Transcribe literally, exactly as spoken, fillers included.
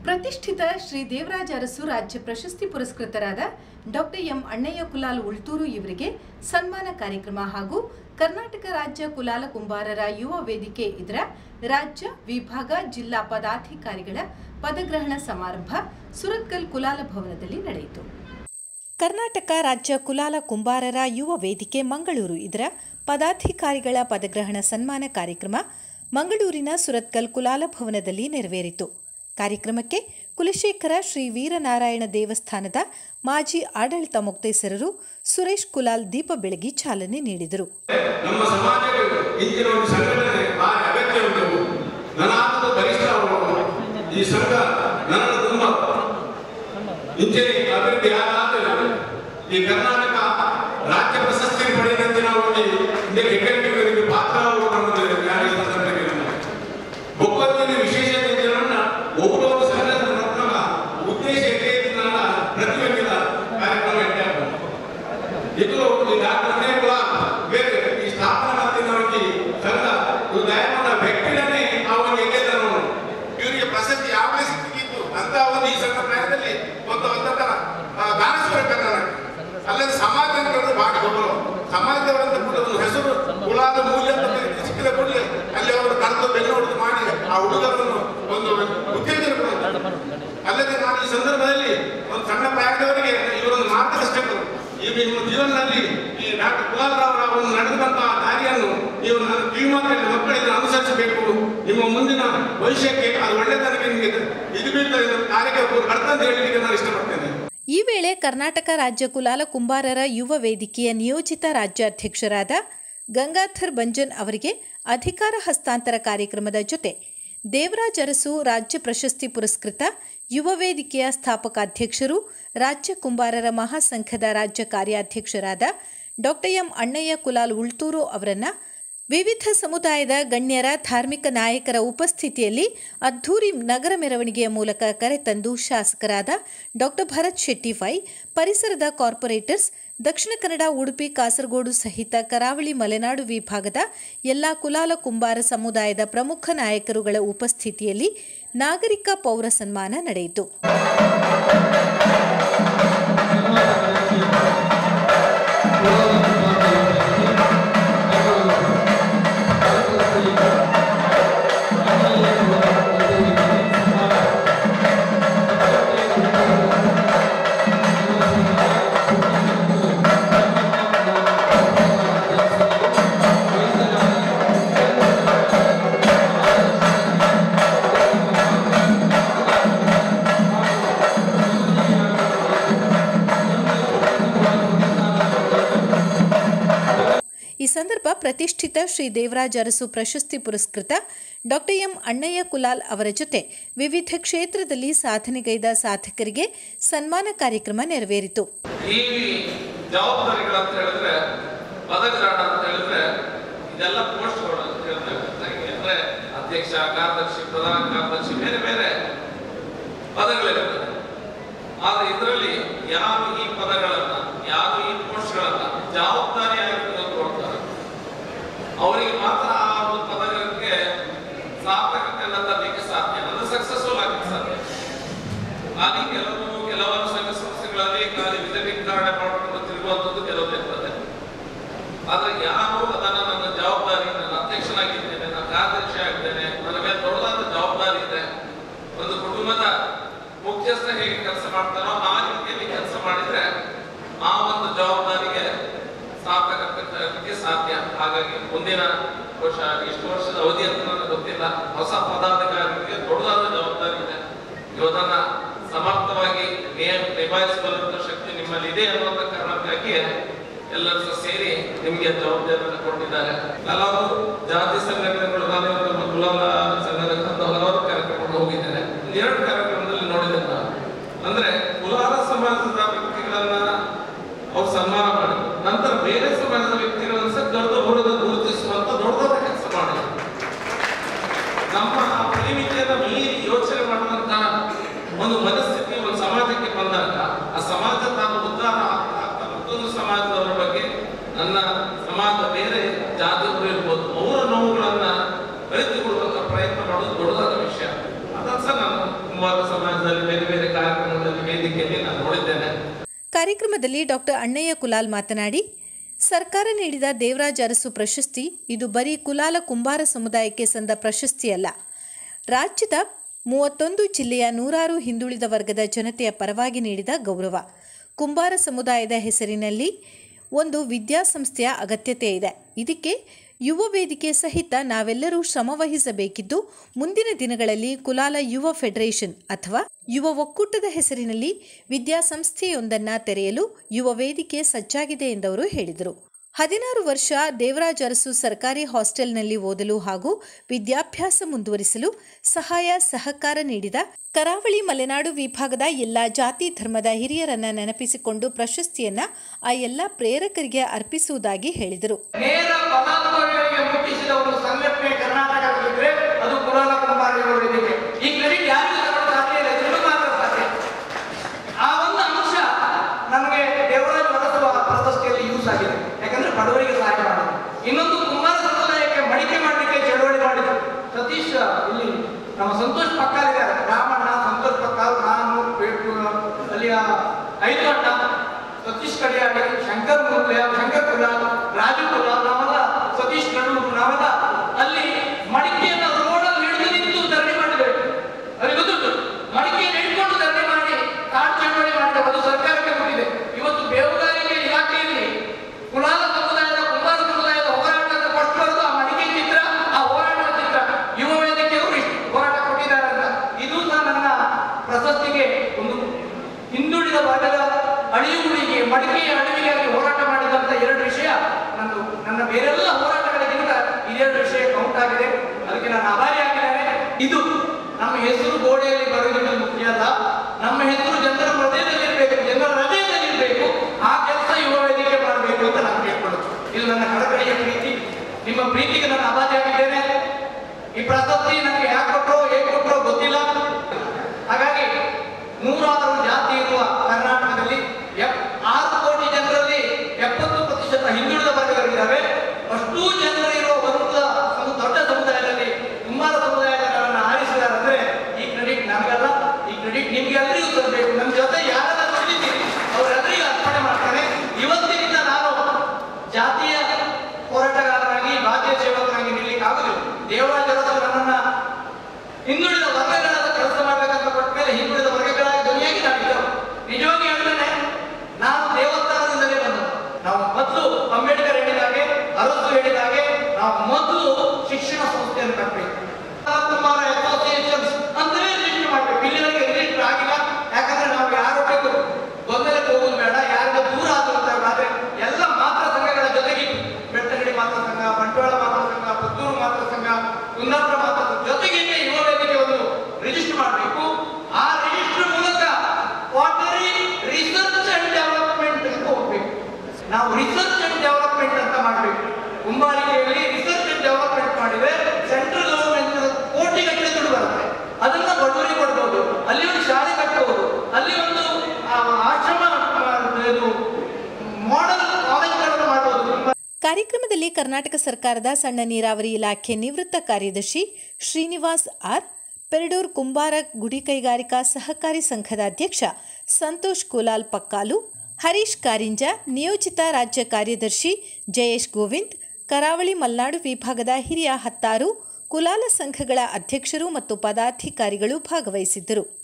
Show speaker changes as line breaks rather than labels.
ಪ್ರತಿಷ್ಠಿತ ಶ್ರೀ ದೇವರಾಜ ಅರಸು ರಾಜ್ಯ ಪ್ರಶಸ್ತಿ ಪುರಸ್ಕೃತರಾದ ಡಾಕ್ಟರ್ ಎಂ ಅಣ್ಣಯ್ಯ ಕುಲಾಲ್ ಉಳ್ತೂರು ಇವರಿಗೆ ಸನ್ಮಾನ ಕಾರ್ಯಕ್ರಮ ಹಾಗೂ ಕರ್ನಾಟಕ ರಾಜ್ಯ ಕುಲಾಲ ಕುಂಬಾರರ ಯುವ ವೇದಿಕೆ ಇದರ ರಾಜ್ಯ ವಿಭಾಗ ಜಿಲ್ಲಾ ಪದಾಧಿಕಾರಿಗಳ ಪದಗ್ರಹಣ ಸಮಾರಂಭ ಸುರತ್ಕಲ್ ಕುಲಾಲ ಭವನದಲ್ಲಿ ನಡೆಯಿತು. ಕರ್ನಾಟಕ ರಾಜ್ಯ ಕುಲಾಲ ಕುಂಬಾರರ ಯುವ ವೇದಿಕೆ ಮಂಗಳೂರು ಇದರ ಪದಾಧಿಕಾರಿಗಳ ಪದಗ್ರಹಣ ಸನ್ಮಾನ ಕಾರ್ಯಕ್ರಮ ಮಂಗಳೂರಿನ ಸುರತ್ಕಲ್ ಕುಲಾಲ ಭವನದಲ್ಲಿ ನೆರವೇರಿತು. ಕಾರ್ಯಕ್ರಮಕ್ಕೆ ಕುಲಶೇಖರ ಶ್ರೀ ವೀರನಾರಾಯಣ ದೇವಸ್ಥಾನದ ಮಾಜಿ ಆಡಳಿತ ಮುಕ್ತೇಸರರು ಸುರೇಶ್ ಕುಲಾಲ್ ದೀಪ ಬೆಳಗಿ ಚಾಲನೆ ನೀಡಿದರು.
ನಮ್ಮ ಸಮಾಜಕ್ಕೆ ಇಂದಿನ ಒಂದು ಸಂಘಟನೆ ಭಾರಿ ಅಗತ್ಯ ಉಂಟು. ನನಾದ ಗರಿಷ್ಠ ಈ ಸಂಘ ನನ್ನನ್ನು ತುಂಬ ಇಂಜಿನಿಯರಿಂಗ್ ಅಭಿವೃದ್ಧಿ ಆದ ಈ ಕರ್ನಾಟಕ ರಾಜ್ಯ ಪ್ರಶಸ್ತಿ ಪಡೆದಂತೆ ನಾವು ಹೆಗ್ಗಳಿಕೆ ಪಾತ್ರ ಒಪ್ಪಂದದ ವಿಶೇಷತೆಗಳನ್ನ ಒಬ್ಬೊಬ್ಬ ಸಂಘದ ಉದ್ದೇಶ ಪ್ರತಿಯೊಂದಿನ ಕಾರ್ಯಕ್ರಮ ಇದು ಬೇರೆ ಈ ಸ್ಥಾಪನಾ ಸಂಘ ದಯಮಾನ ವ್ಯಕ್ತಿಗಳನ್ನೇ ಅವರಿಗೆ ಇವರಿಗೆ ಪ್ರಶಸ್ತಿ ಯಾವಾಗ ಸಿಕ್ಕಿತ್ತು ಅಂತ ಒಂದು ಈ ಸಂಘ ಪ್ರಯತ್ನದಲ್ಲಿ ಒಂದು ಒಂದರ ದಾನೇಶ್ವರ ಕರ್ನಾಟಕ ಅಲ್ಲದೆ ಸಮಾಜ ಬಹಳ ಗೌರವ ಸಮಾಜದವರಂತ ಒಂದು ಹೆಸರು ಕುಲಾದ ಮೂಲ್ಯ ಸಿಕ್ಕಿದ ಕೂಡಲೇ ಅಲ್ಲಿ ಅವರು ಕರೆದು ಬೆನ್ನು ಹೊಡೆದು ಮಾಡಿ ಆ ಹುಡುಗರನ್ನು ಒಂದು ಉತ್ತೇಜನ ಕೊಡುವುದು. ಅಲ್ಲದೆ ನಾನು ಈ ಸಂದರ್ಭದಲ್ಲಿ ಒಂದು ಸಣ್ಣ ಪ್ರಾಯದವರಿಗೆ ಇವರೊಂದು ಮಾರ್ಗದರ್ಶಕರು ಈ ನಿಮ್ಮ ಜೀವನದಲ್ಲಿ ಈ ಡಾಕ್ಟರ್ ಕುಲಾಲ್ ರಾವ್ ಒಂದು ನಡೆದಂತಹ ದಾರಿಯನ್ನು ನೀವು ನನ್ನ ಕಿವಿಮಾತಿನ ಮಕ್ಕಳಿಗೆ ಅನುಸರಿಸಬೇಕು. ನಿಮ್ಮ ಮುಂದಿನ ಭವಿಷ್ಯಕ್ಕೆ ಅದು ಒಳ್ಳೆತನಕ್ಕೆ ನಿಮಗೆ ಇದು ಬೀಳ್ತದೆ ಕಾರ್ಯಕ್ಕೆ ಬರ್ತಂತ ಹೇಳಲಿಕ್ಕೆ ನಾನು ಇಷ್ಟಪಡ್ತೇನೆ.
ಈ ವೇಳೆ ಕರ್ನಾಟಕ ರಾಜ್ಯ ಕುಲಾಲ ಕುಂಬಾರರ ಯುವ ವೇದಿಕೆಯ ನಿಯೋಜಿತ ರಾಜ್ಯಾಧ್ಯಕ್ಷರಾದ ಗಂಗಾಧರ್ ಬಂಜನ್ ಅವರಿಗೆ ಅಧಿಕಾರ ಹಸ್ತಾಂತರ ಕಾರ್ಯಕ್ರಮದ ಜೊತೆ ದೇವರಾಜ ಅರಸು ರಾಜ್ಯ ಪ್ರಶಸ್ತಿ ಪುರಸ್ಕೃತ ಯುವ ವೇದಿಕೆಯ ಸ್ಥಾಪಕ ಅಧ್ಯಕ್ಷರು ರಾಜ್ಯ ಕುಂಬಾರರ ಮಹಾಸಂಘದ ರಾಜ್ಯ ಕಾರ್ಯಾಧ್ಯಕ್ಷರಾದ ಡಾಕ್ಟರ್ ಎಂ ಅಣ್ಣಯ್ಯ ಕುಲಾಲ್ ಉಳ್ತೂರು ಅವರನ್ನು ವಿವಿಧ ಸಮುದಾಯದ ಗಣ್ಯರ ಧಾರ್ಮಿಕ ನಾಯಕರ ಉಪಸ್ಥಿತಿಯಲ್ಲಿ ಅದ್ಧೂರಿ ನಗರ ಮೆರವಣಿಗೆಯ ಮೂಲಕ ಕರೆತಂದು ಶಾಸಕರಾದ ಡಾಕ್ಟರ್ ಭರತ್ ಶೆಟ್ಟಿ ವೈ, ಪರಿಸರದ ಕಾರ್ಪೊರೇಟರ್ಸ್, ದಕ್ಷಿಣ ಕನ್ನಡ, ಉಡುಪಿ, ಕಾಸರಗೋಡು ಸಹಿತ ಕರಾವಳಿ ಮಲೆನಾಡು ವಿಭಾಗದ ಎಲ್ಲ ಕುಲಾಲ ಕುಂಬಾರ ಸಮುದಾಯದ ಪ್ರಮುಖ ನಾಯಕರುಗಳ ಉಪಸ್ಥಿತಿಯಲ್ಲಿ ನಾಗರಿಕ ಪೌರ ಸನ್ಮಾನ ನಡೆಯಿತು. ಈ ಸಂದರ್ಭ ಪ್ರತಿಷ್ಠಿತ ಶ್ರೀ ದೇವರಾಜ ಅರಸು ಪ್ರಶಸ್ತಿ ಪುರಸ್ಕೃತ ಡಾಕ್ಟರ್ ಎಂ ಅಣ್ಣಯ್ಯ ಕುಲಾಲ್ ಅವರ ಜೊತೆ ವಿವಿಧ ಕ್ಷೇತ್ರದಲ್ಲಿ ಸಾಧನೆಗೈದ ಸಾಧಕರಿಗೆ ಸನ್ಮಾನ ಕಾರ್ಯಕ್ರಮ ನೆರವೇರಿತು.
ಈ ಜವಾಬ್ದಾರಿಗಳು ಅಂತ ಹೇಳಿದ್ರೆ ಪದಗ್ರಹಣ ಅಂತ ಹೇಳಿದ್ರೆ ಇದೆಲ್ಲ ಪೋಸ್ಟ್ಗಳು ಅಂತ ಹೇಳ್ತಾರೆ. ಅಂದ್ರೆ ಅಧ್ಯಕ್ಷ, ಕಾರ್ಯದರ್ಶಿ, ಪ್ರಧಾನ ಕಾರ್ಯದರ್ಶಿ, ಬೇರೆ ಬೇರೆ ಪದಗಳಿರ್ತದೆ. ಆದ್ರೆ ಇದರಲ್ಲಿ ಯಾರು ಈ ಪದಗಳನ್ನ ಯಾರು ಈ ಪೋಸ್ಟ್ಗಳನ್ನ ಜವಾಬ್ದಾರಿಯಾಗಿ ತೆಗೆದುಕೊಳ್ತಾರೆ ಅವರಿಗೆ ಮಾತ್ರ ಆ ಒಂದು ಪದಗಳಿಗೆ ಸಾರ್ಥಕತೆಯನ್ನು ತರಲಿಕ್ಕೆ ಸಾಧ್ಯ, ಅದು ಸಕ್ಸಸ್ಫುಲ್ ಆಗಲಿಕ್ಕೆ ಸಾಧ್ಯ. ಖಾಲಿ ಕೆಲವು ಕೆಲವರು ಸಂಘ ಸಂಸ್ಥೆಗಳಲ್ಲಿ ಖಾಲಿ ವಿಧ ವಿಂಗಡಣೆ ಮಾಡಿಕೊಂಡು ತಿರುಗುವಂಥದ್ದು ಕೆಲವು ಇರ್ತದೆ. ಆದ್ರೆ ಯಾರು ಅದನ್ನ ನನ್ನ ಜವಾಬ್ದಾರಿ, ನನ್ನ ಅಧ್ಯಕ್ಷನಾಗಿದ್ದೇನೆ, ನನ್ನ ಕಾರ್ಯದರ್ಶಿ ಆಗಿದ್ದೇನೆ, ನನ್ನ ಮೇಲೆ ದೊಡ್ಡದಾದ ಜವಾಬ್ದಾರಿ ಇದೆ, ಒಂದು ಕುಟುಂಬದ ಮುಖ್ಯಸ್ಥ ಹೇಗೆ ಕೆಲಸ ಮಾಡ್ತಾರೋ ಆ ರೀತಿಯಲ್ಲಿ ಕೆಲಸ ಮಾಡಿದ್ರೆ ಆ ಒಂದು ಜವಾಬ್ದಾರಿಗೆ ಸಾರ್ಥಕತೆ ಸಾಧ್ಯ. ಹಾಗಾಗಿ ಮುಂದಿನ ವರ್ಷ ಎಷ್ಟು ವರ್ಷದ ಅವಧಿ ಅಂತ ನನಗೆ ಗೊತ್ತಿಲ್ಲ, ಹೊಸ ಪದಾಧಿಕಾರಿಗಳಿಗೆ ದೊಡ್ಡದಾದ ಜವಾಬ್ದಾರಿ ಇದೆ. ಇವತ್ತನ್ನ ಸಮರ್ಥವಾಗಿ ನಿಭಾಯಿಸಬಲ್ಲಂತ ಶಕ್ತಿ ನಿಮ್ಮಲ್ಲಿ ಇದೆ ಅನ್ನುವಂಥ ಕಾರಣಕ್ಕಾಗಿ ಎಲ್ಲರೂ ಸೇರಿ ನಿಮಗೆ ಜವಾಬ್ದಾರಿಯನ್ನು ಕೊಟ್ಟಿದ್ದಾರೆ. ಹಲವಾರು ಜಾತಿ ಸಂಘಟನೆಗಳು, ನಮ್ಮ ಕುಲಾಲ ಸಂಘದ ಹಲವಾರು ಕಾರ್ಯಕ್ರಮಗಳು ಹೋಗಿದ್ದೇನೆ. ಎರಡು ಕಾರ್ಯಕ್ರಮದಲ್ಲಿ ನೋಡಿದ್ದೇನೆ ನಾನು. ಅಂದ್ರೆ ಕುಲಾಲ ಸಮಾಜದ ವ್ಯಕ್ತಿಗಳನ್ನ ಅವ್ರು ಸನ್ಮಾನ ಮಾಡಿ ನಂತರ ಬೇರೆ ಸಮಾಜದ ವ್ಯಕ್ತಿಗಳನ್ನು ಸಹ ದೊಡ್ಡ ಹೊರದ ಗುರುತಿಸುವಂತ ದೊಡ್ಡದಾದ ಕೆಲಸ ಮಾಡಿ ನಮ್ಮ ಪರಿಮಿತಿಯನ್ನು ಮೀರಿ ಯೋಚನೆ ಮಾಡುವಂತಹ ಒಂದು ಮನಸ್ಥಿತಿ ಒಂದು ಸಮಾಜಕ್ಕೆ ಬಂದಾಗ ಆ ಸಮಾಜ ತಾನು ಉದ್ಧಾರ ಆಗ್ತಾ ಮತ್ತೊಂದು ಸಮಾಜದವರ ಬಗ್ಗೆ ನನ್ನ ಸಮಾಜ ಬೇರೆ ಜಾತಿಯವರು ಇರ್ಬೋದು ಅವರ ನೋವುಗಳನ್ನ ಅರಿತುಕೊಳ್ಳುವಂತ ಪ್ರಯತ್ನ ಮಾಡೋದು ದೊಡ್ಡದಾದ ವಿಷಯ. ಅದನ್ನ ಸಹ ನಾನು ಕುಮಾರ ಕುಂಬಾರ ಸಮಾಜದಲ್ಲಿ ಬೇರೆ ಬೇರೆ ಕಾರ್ಯಕ್ರಮಗಳಲ್ಲಿ ವೇದಿಕೆಯಲ್ಲಿ ನಾನು ನೋಡಿದ್ದೇನೆ.
ಕಾರ್ಯಕ್ರಮದಲ್ಲಿ ಡಾಕ್ಟರ್ ಅಣ್ಣಯ್ಯ ಕುಲಾಲ್ ಮಾತನಾಡಿ, ಸರ್ಕಾರ ನೀಡಿದ ದೇವರಾಜ ಅರಸು ಪ್ರಶಸ್ತಿ ಇದು ಬರೀ ಕುಲಾಲ ಕುಂಬಾರ ಸಮುದಾಯಕ್ಕೆ ಸಂದ ಪ್ರಶಸ್ತಿಯಲ್ಲ, ರಾಜ್ಯದ ಮೂವತ್ತೊಂದು ಜಿಲ್ಲೆಯ ನೂರಾರು ಹಿಂದುಳಿದ ವರ್ಗದ ಜನತೆಯ ಪರವಾಗಿ ನೀಡಿದ ಗೌರವ. ಕುಂಬಾರ ಸಮುದಾಯದ ಹೆಸರಿನಲ್ಲಿ ಒಂದು ವಿದ್ಯಾಸಂಸ್ಥೆಯ ಅಗತ್ಯತೆ ಇದೆ. ಇದಕ್ಕೆ ಯುವ ವೇದಿಕೆ ಸಹಿತ ನಾವೆಲ್ಲರೂ ಶ್ರಮವಹಿಸಬೇಕಿದ್ದು, ಮುಂದಿನ ದಿನಗಳಲ್ಲಿ ಕುಲಾಲ ಯುವ ಫೆಡರೇಷನ್ ಅಥವಾ ಯುವ ಒಕ್ಕೂಟದ ಹೆಸರಿನಲ್ಲಿ ವಿದ್ಯಾಸಂಸ್ಥೆಯೊಂದನ್ನು ತೆರೆಯಲು ಯುವ ವೇದಿಕೆ ಸಜ್ಜಾಗಿದೆ ಎಂದವರು ಹೇಳಿದರು. ಹದಿನಾರು ವರ್ಷ ದೇವರಾಜ ಅರಸು ಸರ್ಕಾರಿ ಹಾಸ್ಟೆಲ್ನಲ್ಲಿ ಓದಲು ಹಾಗೂ ವಿದ್ಯಾಭ್ಯಾಸ ಮುಂದುವರಿಸಲು ಸಹಾಯ ಸಹಕಾರ ನೀಡಿದ ಕರಾವಳಿ ಮಲೆನಾಡು ವಿಭಾಗದ ಎಲ್ಲ ಜಾತಿ ಧರ್ಮದ ಹಿರಿಯರನ್ನ ನೆನಪಿಸಿಕೊಂಡು ಪ್ರಶಸ್ತಿಯನ್ನ ಆ ಎಲ್ಲ ಪ್ರೇರಕರಿಗೆ ಅರ್ಪಿಸುವುದಾಗಿ ಹೇಳಿದರು.
ನೇರ ಫಲಾನುಭವಿಗಳಿಗೆ ಮುಟ್ಟಿಸಿದ ಒಂದು ಸಂಘಟನೆ ಕರ್ನಾಟಕದಲ್ಲಿದ್ದರೆ ಅದು ಕುಲಾಲ ಕುಂಬಾರ ಯುವ ವೇದಿಕೆ. ಈ ಕ್ರೆಡಿಟ್ ಯಾರಿಗೂ ತಗೊಳ್ಳೋಕೆ ಸಾಧ್ಯ ಇಲ್ಲ, ಜನರು ಮಾತ್ರ ಸಾಧ್ಯ. ಆ ಒಂದು ಅಂಶ ನಮಗೆ ದೇವರಾಜ ಅರಸು ಪ್ರಶಸ್ತಿಯಲ್ಲಿ ಯೂಸ್ ಆಗಿದೆ, ಯಾಕಂದ್ರೆ ಬಡವರಿಗೆ ಸಹಾಯ ಮಾಡಿದ್ರು. ಇನ್ನೊಂದು ಕುಂಬಾರ ಸಮುದಾಯಕ್ಕೆ ಮಡಿಕೆ ಮಾಡಲಿಕ್ಕೆ ಚಳವಳಿ ಮಾಡಿದ್ರು. ಸತೀಶ್ ಇಲ್ಲಿ ನಮ್ಮ ಸಂತೋಷ್ ಪಕ್ಕಾಲಿದ್ದಾರೆ, ರಾಮಣ್ಣ, ಸಂತೋಷ್ ಪಕ್ಕಾಲ್, ನಾನು, ಅಲ್ಲಿಯ ಐದು ಅಣ್ಣ, ಸತೀಶ್ ಕಡಿಯಾಡಿ, ಶಂಕರ್ ಮುರ್ಲೆ, ಶಂಕರ್ ಕುಲಾಲ್, ರಾಜು ಕುಲಾಲ್, ನಾವೆಲ್ಲ ಸತೀಶ್ ನಡೂರು, ನಾವೆಲ್ಲ ಅಲ್ಲಿ ಮಡಿಕೆಯನ್ನು ರೋಡಲ್ಲಿ ಹಿಡಿದು ನಿಂತು ಧರಣಿ ಮಾಡಿದ್ದೇವೆ. ಅಲ್ಲಿ ಗೊತ್ತುಂಟು, ಮಡಿಕೆಯನ್ನು ಹಿಡ್ಕೊಂಡು ಧರಣಿ ಮಾಡಿ ಕಾಡು ಚಳವಳಿ ಮಾಡಿದ್ದೇವೆ. ಅದು ಸರ್ಕಾರಕ್ಕೆ ಮುಟ್ಟಿದೆ. ಇವತ್ತು ಬೇಹುಗಾರಿಕೆ ಇಲಾಖೆಯಲ್ಲಿ ಕುಲಾಲ ಸಮುದಾಯದ ಕುಂಬಾರ ಸಮುದಾಯದ ಹೋರಾಟದ ಕೊಟ್ಟಿರೋದು ಆ ಮಡಿಕೆ ಚಿತ್ರ, ಆ ಹೋರಾಟದ ಚಿತ್ರ. ಯುವ ವೇದಿಕೆಯವರು ಇಷ್ಟು ಹೋರಾಟ ಕೊಟ್ಟಿದ್ದಾರೆ ಅಂತ ಇದು ಸಹ ನನ್ನ ಪ್ರಶಸ್ತಿಗೆ ಒಂದು ಹಿಂದುಳಿದ ವರ್ಗದ ಅಳಿಯುಗಳಿಗೆ ಮಡಿಕೆಯ ಅಳಿವಿಗಾಗಿ ಹೋರಾಟ ಮಾಡಿದಂತ ಎರಡು ವಿಷಯ ನಂದು ನನ್ನ ಬೇರೆಲ್ಲ ಹೋರಾಟಗಳಿಗಿಂತ ಇದೆರಡು ವಿಷಯ ಕೌಂಟ್ ಆಗಿದೆ. ಅದಕ್ಕೆ ನಾನು ಆಭಾರಿಯಾಗಿದ್ದೇನೆ. ಇದು ನಮ್ಮ ಹೆಸರು ಗೋಡೆಯಲ್ಲಿ ಬರೆಯುವುದು ಮುಖ್ಯ ಅಲ್ಲ, ನಮ್ಮ ಹೆಸರು ಜನರ ಹೃದಯದಲ್ಲಿರಬೇಕು, ಜನರ ಹೃದಯದಲ್ಲಿರಬೇಕು. ಆ ಕೆಲಸ ಯುವ ವೇದಿಕೆ ಮಾಡಬೇಕು ಅಂತ ನಾನು ಕೇಳ್ಕೊಳ್ಳೋದು. ಇದು ನನ್ನ ಕಳಕಳಿಯ ಪ್ರೀತಿ. ನಿಮ್ಮ ಪ್ರೀತಿಗೆ ನಾನು ಆಭಾರಿಯಾಗಿದ್ದೇನೆ. ಈ ಪ್ರಶಸ್ತಿ ನನಗೆ ಯಾಕೆ ಕೊಟ್ಟರೋ ಹೇಗೆ ಕೊಟ್ಟರೋ ಗೊತ್ತಿಲ್ಲ. ಹಾಗಾಗಿ ನೂರಾರು ಜಾತಿ ಇರುವ ಕರ್ನಾಟಕದಲ್ಲಿ ಆರು ಕೋಟಿ ಜನರಲ್ಲಿ ಎಪ್ಪತ್ತು ಪ್ರತಿಶತ ಹಿಂದುಳಿದ ವರ್ಗಗಳಿದ್ದಾವೆ. ಅಷ್ಟೂ ಜನರು ಇರುವ ವರ್ಗದ ದೊಡ್ಡ ಸಮುದಾಯದಲ್ಲಿ ಕುಂಬಾರ ಸಮುದಾಯದವರನ್ನು ಆರಿಸಿದ್ದಾರೆ ಅಂದ್ರೆ ಈ ಕ್ರೆಡಿಟ್ ನಮಗಲ್ಲ, ಈ ಕ್ರೆಡಿಟ್ ನಿಮ್ಗೆ ಎಲ್ಲರಿಗೂ ತರಬೇಕು. ನಮ್ಮ ಜೊತೆ ಯಾರೆಲ್ಲ ದುಡಿದಿದ್ದೀರಿ ಅವರೆಲ್ಲರಿಗೂ ಅರ್ಪಣೆ ಮಾಡ್ತಾರೆ. ಇವತ್ತಿನಿಂದ ನಾನು ಜಾತಿಯ ಹೋರಾಟಗಾರರಾಗಿ ಭಾರತೀಯ ಸೇವಕರಾಗಿ ನಿಲ್ಲಕ್ಕೆ ಆಗುದಿಲ್ಲ. ದೇವರಾಜ ಅರಸು ನನ್ನನ್ನ ಹಿಂದುಳಿದ ವರ್ಗಗಳಾದ ಕೆಲಸ ಮಾಡ್ಬೇಕಂತ ಕೊಟ್ಟ ಮೇಲೆ ಹಿಂದುಳಿದ ವರ್ಗಗಳಾಗಿ ಧ್ವನಿಯಾಗಿ ನಾವಿದ್ದೆವು. ನಿಜವಾಗಿ ಹೇಳ್ತೇನೆ, ನಾವು ದೇವಸ್ಥಾನದಿಂದಲೇ ಬಂದವು. ನಾವು ಮೊದಲು ಅಂಬೇಡ್ಕರ್ ಹೇಳಿದಾಗೆ, ಅರಸು ಹೇಳಿದಾಗೆ ನಾವು ಮೊದಲು ಶಿಕ್ಷಣ ಸಂಸ್ಥೆಯನ್ನು ಕಟ್ಟಬೇಕು. ಕುಮಾರ ಅಸೋಸಿಯೇಷನ್ಸ್ ಅಂತಲೇ ರಿಜಿಸ್ಟರ್ ಮಾಡಬೇಕು. ಇಲ್ಲಿವರೆಗೆ ರಿಜಿಸ್ಟರ್ ಆಗಿಲ್ಲ. ಯಾಕಂದ್ರೆ ನಾವು ಯಾರೊಟ್ಟಿಗೂ ಗೊಂದಲಕ್ಕೆ ಹೋಗೋದು ಬೇಡ, ಯಾರಿಗೂ ದೂರ ಆದ್ರೆ ಎಲ್ಲ ಮಾತ್ರ ಸಂಘಗಳ ಜೊತೆಗೆ ಬೆಳ್ತಂಗಡಿ ಮಾತ್ರ ಸಂಘ, ಬಂಟ್ವಾಳ ಮಾತ್ರ ಸಂಘ, ಪುತ್ತೂರು ಮಾತ್ರ ಸಂಘ, ಕುಂದಾಪುರ ಮಾತ್ರ ಜೊತೆಗೆ ಯುವ ವೇದಿಕೆ ಒಂದು ರಿಜಿಸ್ಟರ್ ಮಾಡಬೇಕು. ಆ ರಿಜಿಸ್ಟರ್ ಮೂಲಕ ವಾಟರಿ ರಿಸರ್ಚ್ ಅಂಡ್ ಡೆವಲಪ್ಮೆಂಟ್ ಅಂತ ಹೋಗ್ಬೇಕು. ನಾವು ರಿಸರ್ಚ್ ಅಂಡ್ ಡೆವಲಪ್ಮೆಂಟ್ ಅಂತ ಮಾಡಬೇಕು. ಕುಂಬಾರಿಕೆಯಲ್ಲಿ ರಿಸರ್ಚ್ ಅಂಡ್ ಡೆವಲಪ್ಮೆಂಟ್ ಮಾಡಿದ್ರೆ ಸೆಂಟ್ರಲ್ ಗವರ್ಮೆಂಟ್ ಕೋಟಿಗಟ್ಟಲೆ ದುಡ್ಡು ಬರುತ್ತೆ. ಅದನ್ನ ಬಡವರಿಗೆ ಕೊಡ್ಬೋದು, ಅಲ್ಲಿ ಒಂದು ಶಾಲೆ ಕಟ್ಟಬಹುದು, ಅಲ್ಲಿ ಒಂದು ಆಶ್ರಮ, ಮಾಡೆಲ್ ಕಾಲೇಜ್ಗಳನ್ನು ಮಾಡಬಹುದು.
ಕಾರ್ಯಕ್ರಮದಲ್ಲಿ ಕರ್ನಾಟಕ ಸರ್ಕಾರದ ಸಣ್ಣ ನೀರಾವರಿ ಇಲಾಖೆ ನಿವೃತ್ತ ಕಾರ್ಯದರ್ಶಿ ಶ್ರೀನಿವಾಸ್ ಆರ್, ಪೆರಡೂರು ಕುಂಬಾರ ಗುಡಿ ಕೈಗಾರಿಕಾ ಸಹಕಾರಿ ಸಂಘದ ಅಧ್ಯಕ್ಷ ಸಂತೋಷ್ ಕುಲಾಲ್ ಪಕ್ಕಾಲು, ಹರೀಶ್ ಕಾರಿಂಜ, ನಿಯೋಜಿತ ರಾಜ್ಯ ಕಾರ್ಯದರ್ಶಿ ಜಯೇಶ್ ಗೋವಿಂದ್, ಕರಾವಳಿ ಮಲೆನಾಡು ವಿಭಾಗದ ಹಿರಿಯ ಹತ್ತಾರು ಕುಲಾಲ ಸಂಘಗಳ ಅಧ್ಯಕ್ಷರು ಮತ್ತು ಪದಾಧಿಕಾರಿಗಳು ಭಾಗವಹಿಸಿದ್ದರು.